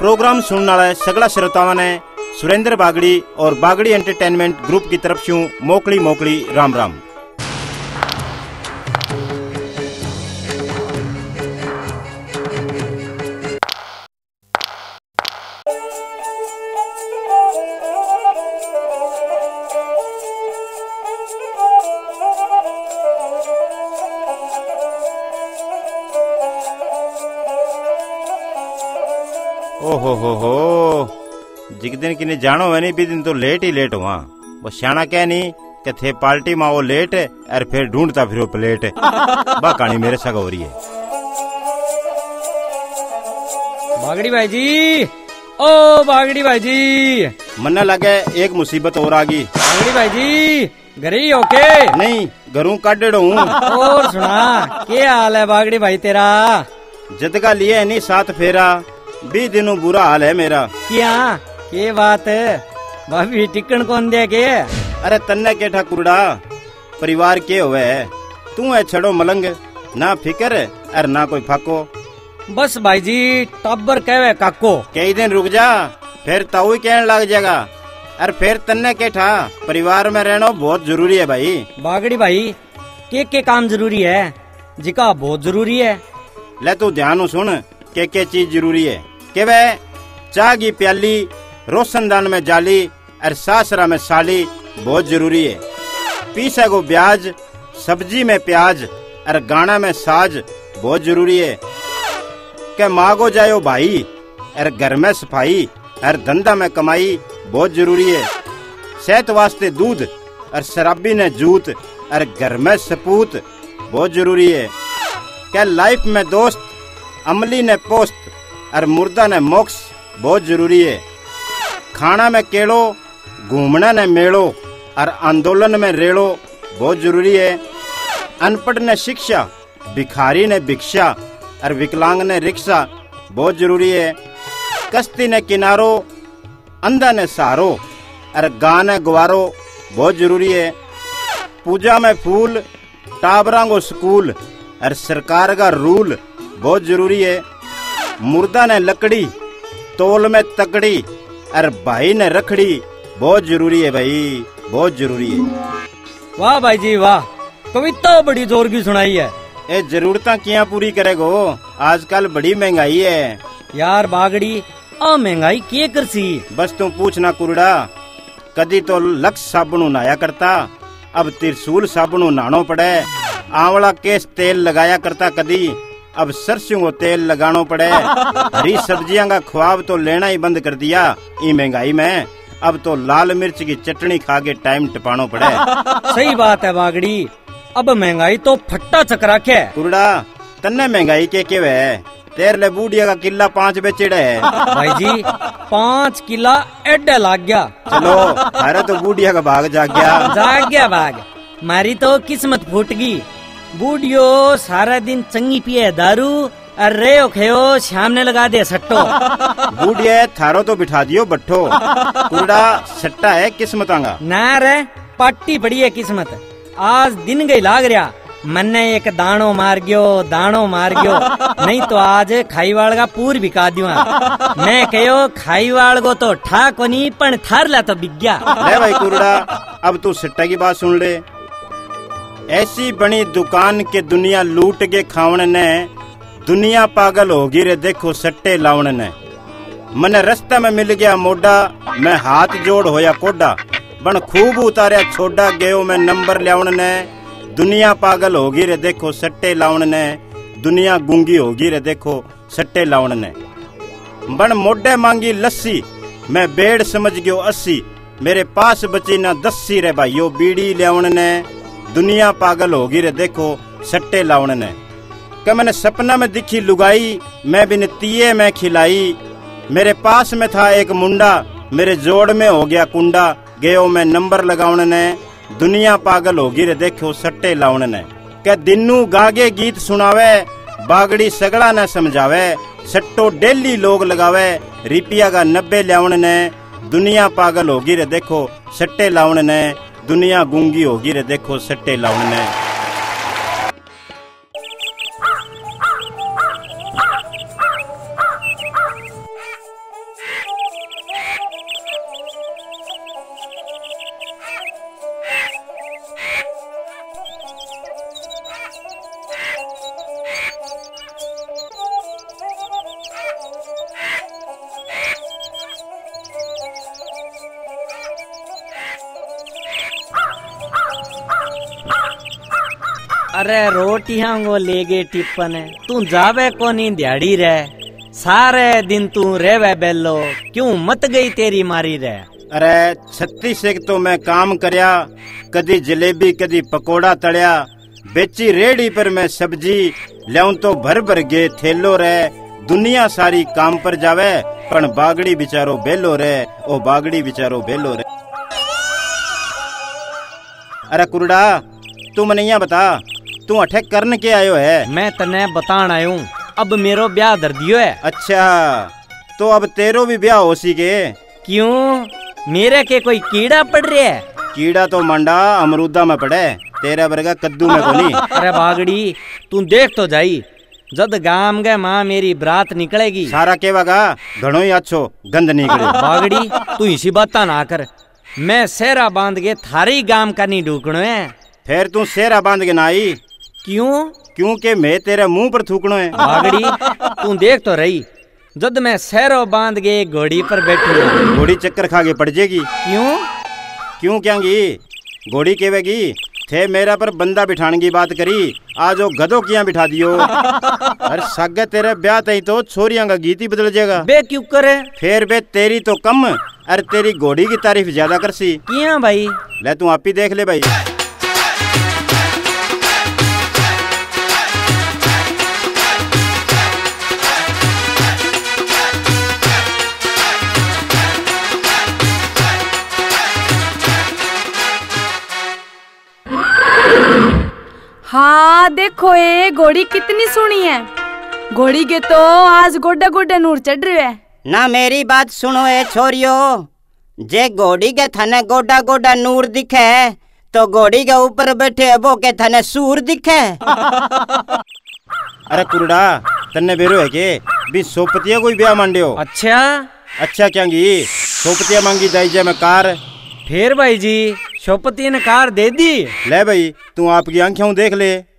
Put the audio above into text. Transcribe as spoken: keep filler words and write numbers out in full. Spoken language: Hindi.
प्रोग्राम सुनने वाले सगला श्रोताओं ने सुरेंद्र बागड़ी और बागड़ी एंटरटेनमेंट ग्रुप की तरफ से मोकली मोकली राम राम। ओहो हो हो जिस दिन किन्हें जानो है नहीं भी दिन तो लेट ही लेट हुआ। वो श्याना क्या नहीं कि थे पार्टी में वो लेट और फिर ढूंढता फिर वो प्लेट। बा कहानी मेरे सगा हो रही है। बागड़ी भाई जी, ओ बागड़ी भाई जी, मन लगे एक मुसीबत और आ गई। बागड़ी भाई जी घर ही ओके? नहीं घरों काटेड़ो हूँ। और सुना क्या हाल है बागड़ी भाई तेरा? जदगा लिए नहीं साथ फेरा बीस दिनों बुरा हाल है मेरा। क्या के बात भाभी टिकन कौन दे के? अरे तन्ने के ठाकुरड़ा परिवार के हुए तू है छड़ो मलंग ना फिकर और ना कोई फाको। बस भाई जी टब्बर कहवे काको। कई दिन रुक जा फिर ताऊ ही कहने लग जाएगा। और फिर तन्ने के ठा परिवार में रहना बहुत जरूरी है भाई। बागड़ी भाई के के काम जरूरी है? जिका बहुत जरूरी है। ले तू ध्यान सुन के के चीज जरूरी है के वे चाह की प्याली रोशनदान में जाली और सासरा में साली बहुत जरूरी है। पीसा को ब्याज सब्जी में प्याज और गाना में साज बहुत जरूरी है। के मांगो जायो भाई और घर में सफाई और धंधा में कमाई बहुत जरूरी है। सेहत वास्ते दूध और शराबी ने जूत और घर में सपूत बहुत जरूरी है। क्या लाइफ में दोस्त अमली ने पोस्त और मुर्दा ने मोक्ष बहुत जरूरी है। खाना में केड़ो घूमना ने मेड़ो और आंदोलन में रेड़ो बहुत जरूरी है। अनपढ़ ने शिक्षा भिखारी ने भिक्षा और विकलांग ने रिक्शा बहुत जरूरी है। कश्ती ने किनारो अंधा ने सहारो और गा ने गुवारो बहुत जरूरी है। पूजा में फूल टाबरा को स्कूल और सरकार का रूल बहुत जरूरी है। मुर्दा ने लकड़ी तोल में तकड़ी और भाई ने रखड़ी बहुत जरूरी है भाई बहुत जरूरी है। वाह भाई जी वाह कविता बड़ी जोर की सुनाई है। ए जरूरता क्या पूरी करेगो आजकल बड़ी महंगाई है। यार बागड़ी आ महंगाई के करसी? बस तू पूछना कुरड़ा कदी तो लक्स साबुन नहाया करता अब त्रिशूल साबुन नहानो पड़े। आंवला केस तेल लगाया करता कदी अब सरसों को तेल लगानो पड़े। हरी सब्जियां का ख्वाब तो लेना ही बंद कर दिया ई महंगाई में। अब तो लाल मिर्च की चटनी खा के टाइम टिपानो पड़े। सही बात है बागड़ी अब महंगाई तो फट्टा चकरा के। कुरड़ा तन्ने महंगाई के के वे तेर ले बूढ़िया का किला पाँच बेचेड़े है। भाई जी पाँच किला एडे लाग गया। चलो अरे तो बूढ़िया का भाग जाग गया। जाग गया भाग मारी तो किस्मत फूट गई। बूढ़ियो सारा दिन चंगी पिए दारू और रे खेयो शाम ने लगा दे सट्टो। बूढ़िया थारो तो बिठा दियो बट्ठो। कुरड़ा सट्टा है किस्मतांगा ना रे पट्टी पड़ी है किस्मत। आज दिन गई लाग रहा मन्ने एक दानो मार गयो दानो मार गयो नहीं तो आज खाईवाड़ का पूर बिका दिया। मैं कहो खाईवाड़ को तो ठा को नहीं पण थार ला तो बिक गया। ले भाई कुरड़ा अब तू सट्टा की बात सुन ले। ऐसी बनी दुकान के दुनिया लूट के खावन ने दुनिया पागल होगी रे देखो सट्टे लावन ने। मने रास्ता में मिल गया मोड़ा मैं हाथ जोड़ होया कोडा बन खूब उतारे छोड़ा गयो मैं नंबर लियावन ने। दुनिया पागल होगी रे देखो सट्टे लावन ने दुनिया गूंगी होगी रे देखो सट्टे लावन ने। बन मोडे मांगी लस्सी मैं बेड़ समझ गयो अस्सी मेरे पास बची ना दस्सी रे भाइयों बीड़ी लियावन ने। दुनिया पागल होगी रे देखो सट्टे लावन ने। क्या मैंने सपना में दिखी लुगाई मैं बिन तीये में खिलाई। मेरे पास में था एक मुंडा मेरे जोड़ में हो गया कुंडा गयो मैं नंबर लगावन ने। दुनिया पागल होगी रे देखो सट्टे लावन ने। क्या दिनू गागे गीत सुनावे बागड़ी सगड़ा न समझावे सट्टो डेली लोग लगावे रिपिया का नब्बे लावन ने। दुनिया पागल होगी रे देखो सट्टे लावन ने दुनिया गूंगी होगी रे देखो सट्टे लावन ने। अरे रोटियां को ले गे टिप्पन तू जावे को नहीं दिहाड़ी रे सारे दिन तू रेवे बेलो क्यों मत गई तेरी मारी रे। अरे छत्तीस एक तो मैं काम करया कदी जलेबी कदी पकोड़ा तड़या बेची रेड़ी पर मैं सब्जी ल्याऊं तो भर भर गे थेलो रे दुनिया सारी काम पर जावे पण बागड़ी बिचारो बेलो रे ओ बागड़ी बिचारो बेलो रे। अरे कुरडा तू मने यहाँ बता तू अठे करन के आयो है। मैं तने बतान आयो अब मेरो ब्याह धर दियो है। अच्छा तो अब तेरो भी ब्याह हो सी के। क्यों मेरे के कोई कीड़ा पड़ रहा है। कीड़ा तो मंडा अमरूदा में पड़े तेरा वर्गा कद्दू में कोनी। अरे बागड़ी तू देख तो जाई जद गाम गए माँ मेरी बरात निकलेगी सारा केवागा घणो ही अच्छो गंद निकले। बागड़ी तू इसी बाता ना कर मैं सेहरा बांध के थारी गाम का नहीं ढूकणो है। फिर तू सेहरा बांध के ना आई क्यों क्योंकि मैं तेरे मुंह पर थूकणो है। बागड़ी तू देख तो रही जद मैं सेहरो बांध के घोड़ी पर बैठूंगा घोड़ी चक्कर खा के पड़ जाएगी। क्यों क्यों क्या घोड़ी केवेगी थे मेरा पर बंदा बिठाने की बात करी आज वो गधों किया बिठा दियो। अरे सागे तेरे ब्याह तई तो छोरियां का गीत ही बदल जाएगा। बे क्यों करे फिर बे तेरी तो कम अरे तेरी घोड़ी की तारीफ ज्यादा कर सी। किया भाई ले तू आप ही देख ले भाई। हाँ देखो ये घोड़ी कितनी सुनी है। घोड़ी के तो आज गोडा गोडा नूर चढ़ रहे है। ना मेरी बात सुनो ए छोरियो जे घोड़ी के थने गोडा गोडा नूर दिखे तो घोड़ी के ऊपर बैठे अबो के थने सूर दिखे। अरे कुरडा तन्ने बेरो है के भी सोपतिया कोई ब्याह मांडियो। अच्छा अच्छा क्या सोपतिया मांगी दाई जे मैं कार। फिर भाई जी सोपति ने कार दे दी। ले भाई तू आपकी आंखें देख ले